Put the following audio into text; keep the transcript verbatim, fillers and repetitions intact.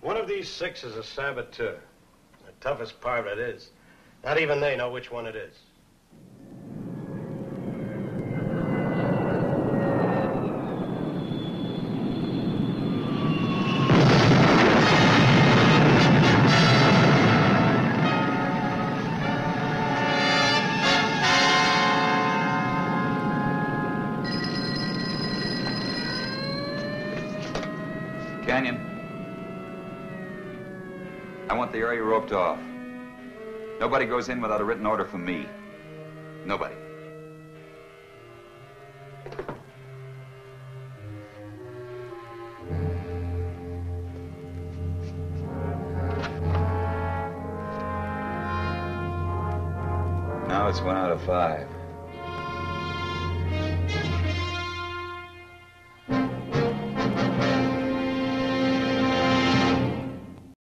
One of these six is a saboteur. The toughest part of it is, not even they know which one it is. Canyon. I want the area roped off. Nobody goes in without a written order from me. Nobody. Now it's one out of five.